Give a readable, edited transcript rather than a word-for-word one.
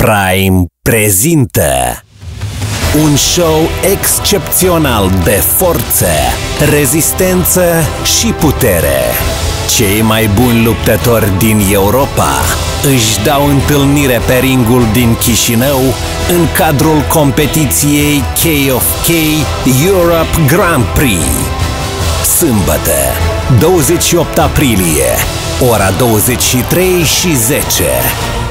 Prime prezintă un show excepțional de forță, rezistență și putere. Cei mai buni luptători din Europa își dau întâlnire pe ringul din Chișinău în cadrul competiției K-of-K Europe Grand Prix. Sâmbătă, 28 aprilie, ora 23:10.